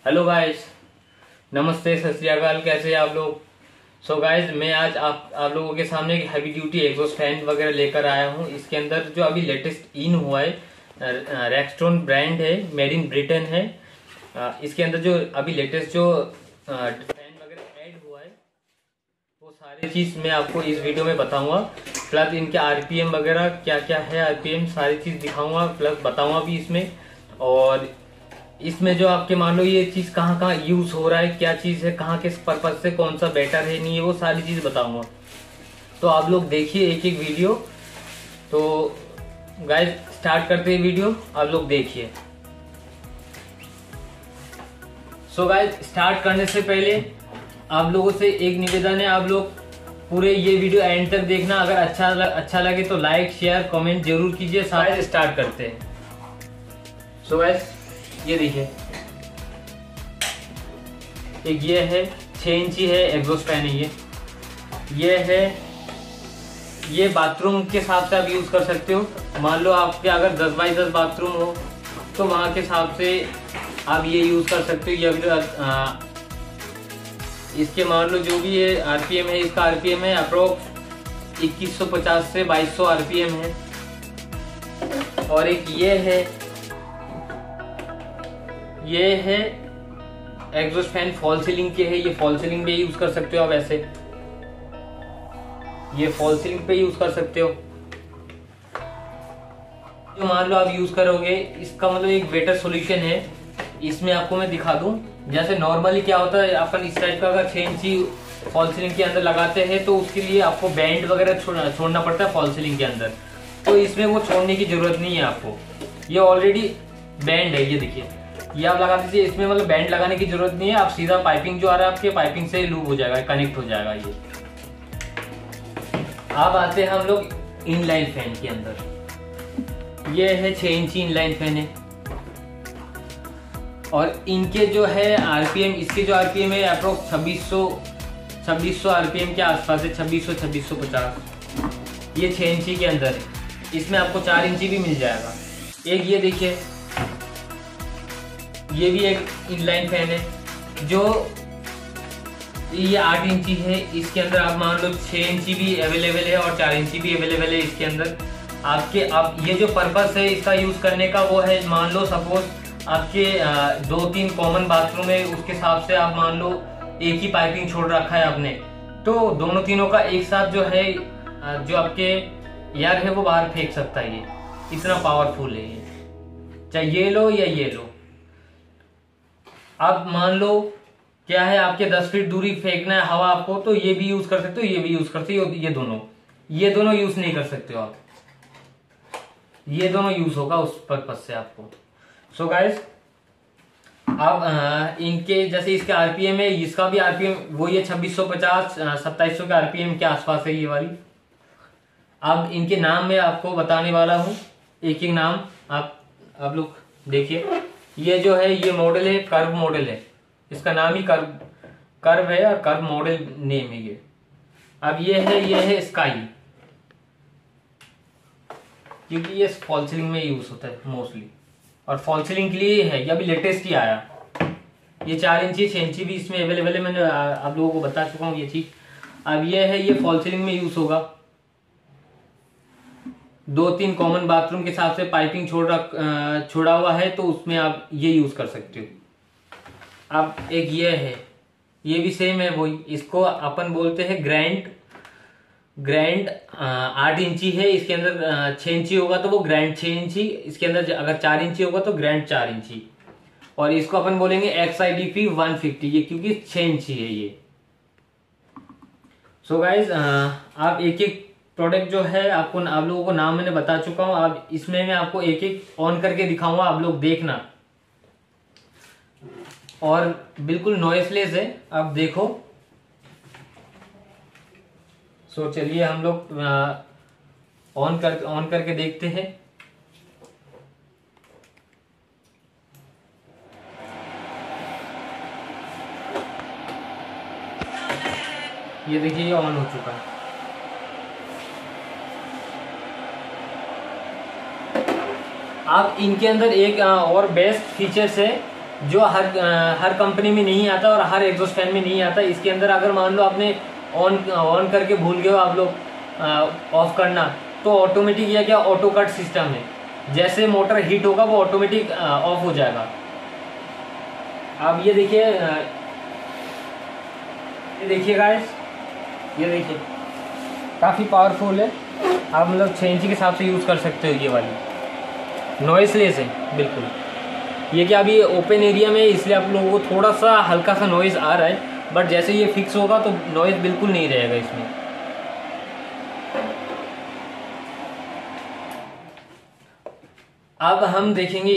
Hello guys, नमस्ते, सत श्री अकाल। कैसे हैं आप लोग? सो गाइस, मैं आज आप लोगों के सामने एक हैवी ड्यूटी एग्जॉस्ट फैन वगैरह लेकर आया हूं। इसके अंदर जो अभी लेटेस्ट इन हुआ है, रैक्सटोन ब्रांड है, मेड इन ब्रिटेन है। इसके अंदर जो अभी लेटेस्ट जो फैन वगैरह ऐड हुआ है वो सारी चीज मैं आपको इस वीडियो में बताऊंगा। प्लस इनके आरपीएम वगैरह क्या क्या है, आरपीएम सारी चीज दिखाऊंगा, प्लस बताऊंगा भी इसमें। और इसमें जो आपके मान लो ये चीज कहाँ कहाँ यूज हो रहा है, क्या चीज है, कहाँ किस पर्पज से, कौन सा बेटर है, नहीं है, वो सारी चीज बताऊंगा। तो आप लोग देखिए एक एक वीडियो। तो गाइस स्टार्ट करते हैं वीडियो, आप लोग देखिए। सो गाइस स्टार्ट करने से पहले आप लोगों से एक निवेदन है, आप लोग पूरे ये वीडियो एंड तक देखना। अगर अच्छा लगे तो लाइक शेयर कमेंट जरूर कीजिए। सारे स्टार्ट करते हैं। सो गाइस ये देखिए, एक ये है 6 इंची है, एग्जॉस्ट फैन है ये है। ये बाथरूम के हिसाब से आप यूज कर सकते हो। मान लो आपके अगर 10 बाई 10 बाथरूम हो तो वहां के हिसाब से आप ये यूज कर सकते हो। ये इसके मान लो जो भी ये आरपीएम है, इसका आरपीएम है अप्रोक्स 2150 से 2200 आरपीएम है। और एक ये है एग्जॉस्ट फैन फॉल सीलिंग के है। ये फॉल सीलिंग पे यूज कर सकते हो आप, ऐसे ये फॉल सीलिंग पे यूज कर सकते हो। जो मान लो आप यूज करोगे, इसका मतलब एक बेटर सॉल्यूशन है। इसमें आपको मैं दिखा दूं, जैसे नॉर्मली क्या होता है, अपन इस टाइप का अगर 6 इंची फॉल सीलिंग के अंदर लगाते हैं तो उसके लिए आपको बैंड वगैरह छोड़ना पड़ता है फॉल सीलिंग के अंदर। तो इसमें वो छोड़ने की जरूरत नहीं है आपको, ये ऑलरेडी बैंड है। ये देखिए, ये आप लगा दीजिए, इसमें मतलब बैंड लगाने की जरूरत नहीं है। आप सीधा पाइपिंग जो आ रहा है आपके, पाइपिंग से लूप हो जाएगा, कनेक्ट हो जाएगा ये। अब आते हैं हम लोग इनलाइन फैन के अंदर। ये है 6 इंची इनलाइन फैन है और इनके जो है आरपीएम, इसके जो आरपीएम है अप्रोक्स 2600 आरपीएम के आसपास है, 2650। ये 6 इंची के अंदर है। इसमें आपको 4 इंची भी मिल जाएगा। एक ये देखिए, ये भी एक इनलाइन फैन है जो ये 8 इंची है। इसके अंदर आप मान लो 6 इंची भी अवेलेबल है और 4 इंची भी अवेलेबल है इसके अंदर आपके। अब ये जो पर्पस है इसका यूज करने का वो है, मान लो सपोज आपके 2-3 कॉमन बाथरूम है, उसके हिसाब से आप मान लो एक ही पाइपिंग छोड़ रखा है आपने, तो दोनों तीनों का एक साथ जो है जो आपके एयर है वो बाहर फेंक सकता है। ये इतना पावरफुल है ये, चाहे ये लो या ये लो। अब मान लो क्या है, आपके 10 फीट दूरी फेंकना है हवा आपको, तो ये भी यूज कर सकते हो, ये भी यूज कर सकते हो। ये दोनों यूज नहीं कर सकते हो आप, ये दोनों यूज होगा उस पर्पज से आपको। सो गाइस, अब इनके जैसे इसके आरपीएम है, इसका भी आरपीएम वो ये 2650 2700 के आरपीएम के आसपास है ये वाली। अब इनके नाम मैं आपको बताने वाला हूं, एक एक नाम आप लोग देखिए। ये जो है ये मॉडल है, कर्व मॉडल है, इसका नाम ही कर्व है और कर्व मॉडल नेम है ये। अब ये है स्काई, क्योंकि ये फॉल सीलिंग में यूज होता है मोस्टली, और फॉल सीलिंग के लिए है। ये अभी लेटेस्ट ही आया। ये 4 इंची 6 इंची भी इसमें अवेलेबल है, मैंने आप लोगों को बता चुका हूँ ये चीज। अब ये फॉल सीलिंग में यूज होगा। 2-3 कॉमन बाथरूम के हिसाब से पाइपिंग छोड़ा हुआ है, तो उसमें आप ये यूज कर सकते हो। अब एक ये है, ये भी सेम है वही। इसको अपन बोलते हैं ग्रैंड 8 इंची है। इसके अंदर 6 इंची होगा तो वो ग्रैंड 6 इंची। इसके अंदर अगर 4 इंची होगा तो ग्रैंड 4 इंची। और इसको अपन बोलेंगे XIDP 150, ये क्योंकि 6 इंची है ये। सो गाइज, आप एक एक प्रोडक्ट जो है आपको, आप लोगों को नाम मैंने बता चुका हूं। आप इसमें मैं आपको एक एक ऑन करके दिखाऊंगा, आप लोग देखना। और बिल्कुल नॉइसलेस है, आप देखो। सो चलिए हम लोग ऑन करके देखते हैं। ये देखिए, ये ऑन हो चुका है। अब इनके अंदर एक और बेस्ट फीचर्स है जो हर कंपनी में नहीं आता और हर एग्जॉस्ट फैन में नहीं आता। इसके अंदर अगर मान लो आपने ऑन करके भूल गए हो आप लोग ऑफ करना, तो ऑटोमेटिक या क्या ऑटो कट सिस्टम है, जैसे मोटर हीट होगा वो ऑटोमेटिक ऑफ हो जाएगा। आप ये देखिए गाइस, ये देखिए काफ़ी पावरफुल है। आप मतलब 6 इंची के हिसाब से यूज़ कर सकते हो। ये वाली नॉइसलेस है बिल्कुल। ये क्या अभी ओपन एरिया में है इसलिए आप लोगों को थोड़ा सा हल्का सा नॉइज़ आ रहा है, बट जैसे ये फिक्स होगा तो नॉइज़ बिल्कुल नहीं रहेगा इसमें। अब हम देखेंगे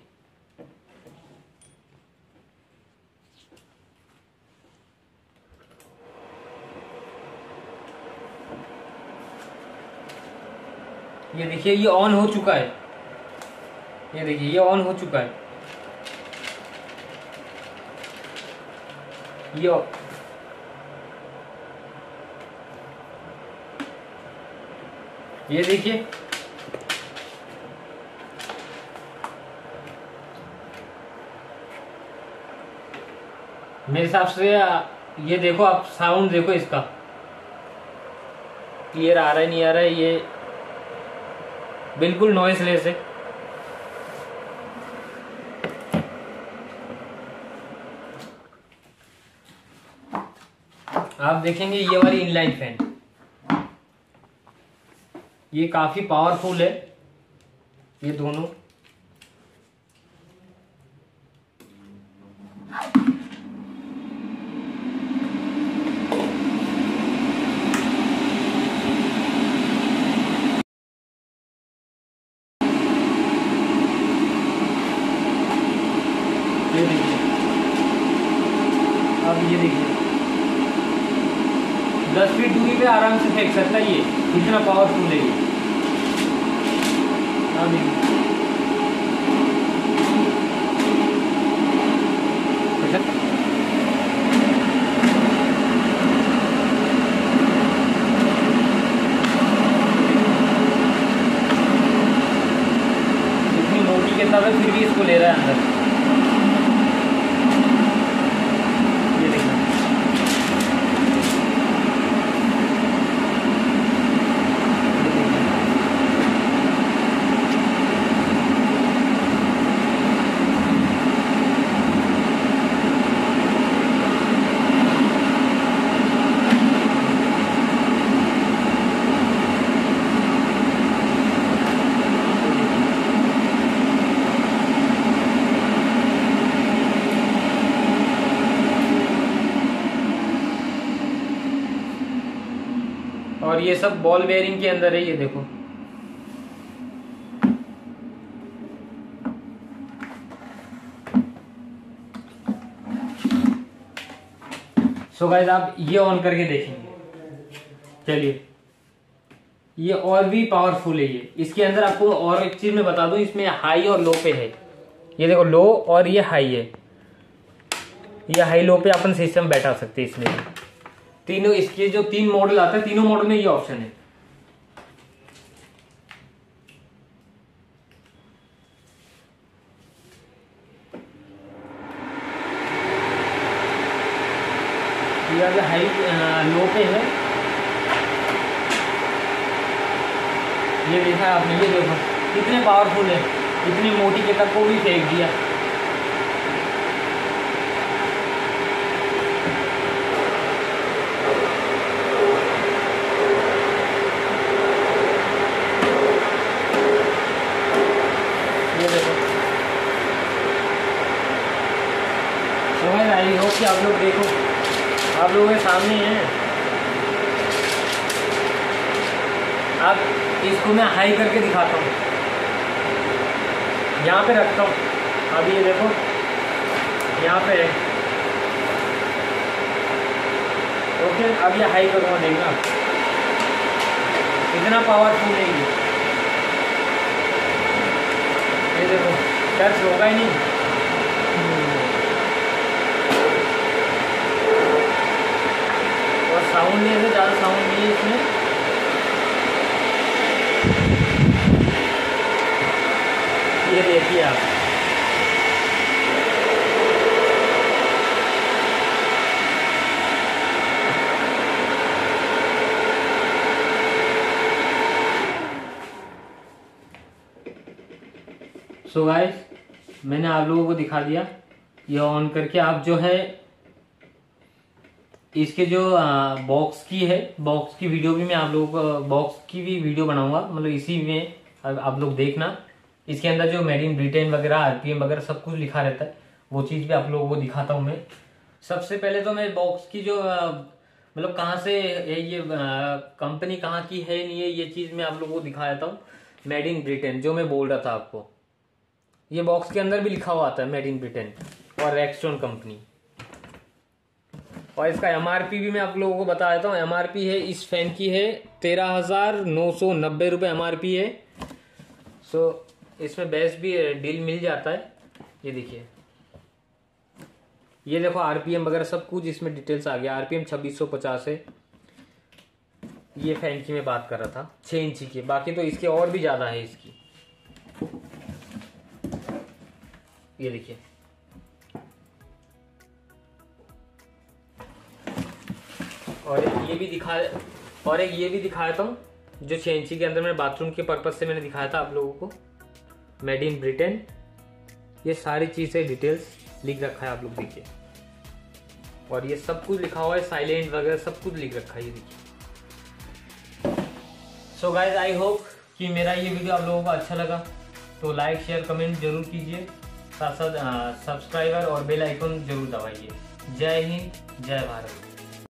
ये देखिए ये ऑन हो चुका है। ये देखिए ये ऑन हो चुका है। ये देखिए मेरे हिसाब से ये देखो आप साउंड देखो इसका, क्लियर आ रहा है नहीं आ रहा है, ये बिल्कुल नॉइसलेस है। आप देखेंगे ये वाली इनलाइन फैन, ये काफी पावरफुल है ये दोनों। ये देखिए, अब ये देखिए 10 फीट दूरी पे आराम से फेंक सकता है, ये इतना पावरफुल है ये। अब इतनी मोटी किताब है फिर भी इसको ले रहा है अंदर। और ये सब बॉल बेयरिंग के अंदर है, ये देखो। सो गाइस आप ये ऑन करके देखेंगे। चलिए ये और भी पावरफुल है ये। इसके अंदर आपको और एक चीज मैं बता दूं, इसमें हाई और लो पे है। ये देखो लो और ये हाई है। ये हाई लो पे अपन सिस्टम बैठा सकते हैं इसमें। तीनों इसके जो 3 मॉडल आते हैं, तीनों मॉडल में ये ऑप्शन है। ये वाला हाई लो पे है। ये देखा आपने, ये देखो कितने पावरफुल है, इतनी मोटी के तक को भी फेंक दिया। ये देखो समझ आई हो कि आप लोग देखो, आप लोगों के सामने है। अब इसको मैं हाई करके दिखाता हूँ, यहाँ पे रखता हूँ। अब ये देखो यहाँ पे है। ओके अब ये हाई करूँगा, देखना इतना पावरफुल है ये देखो टच होगा ही नहीं। और साउंड नहीं है, ज़्यादा साउंड नहीं है इसमें। ये देखिए आप सो गाइस, मैंने आप लोगों को दिखा दिया। ये ऑन करके आप जो है इसके जो बॉक्स की वीडियो भी मैं आप लोगों को बॉक्स की भी वीडियो बनाऊंगा, मतलब इसी में आप लोग देखना। इसके अंदर जो मेड इन ब्रिटेन वगैरह आरपीएम वगैरह सब कुछ लिखा रहता है, वो चीज भी आप लोगों को दिखाता हूँ मैं। सबसे पहले तो मैं बॉक्स की जो मतलब कहाँ से ये कंपनी कहाँ की है नहीं है, ये चीज मैं आप लोगों को दिखा देता हूँ। मेड इन ब्रिटेन जो मैं बोल रहा था आपको, ये बॉक्स के अंदर भी लिखा हुआ आता है मेड इन ब्रिटेन और रैक्सटोन कंपनी। और इसका एमआरपी भी मैं आप लोगों को बता देता हूँ। एमआरपी है इस फैन की है 13,990 रुपये एमआरपी है। सो इसमें बेस्ट भी डील मिल जाता है। ये देखिए, ये देखो आरपीएम वगैरह सब कुछ इसमें डिटेल्स आ गया। आरपीएम 2650 है। ये फैन की मैं बात कर रहा था 6 इंची की, बाकी तो इसके और भी ज्यादा है इसकी। ये देखिए, और एक ये भी दिखा देता हूँ जो 6 इंची के अंदर मैंने बाथरूम के पर्पज से मैंने दिखाया था आप लोगों को, मेड इन ब्रिटेन। ये सारी चीजें डिटेल्स लिख रखा है, आप लोग देखिए। और ये सब कुछ लिखा हुआ है, साइलेंट वगैरह सब कुछ लिख रखा है, ये देखिए। सो गाइज, आई होप कि मेरा ये वीडियो आप लोगों को अच्छा लगा, तो लाइक शेयर कमेंट जरूर कीजिए, साथ साथ सब्सक्राइबर और बेल आइकन जरूर दबाइए। जय हिंद, जय भारत।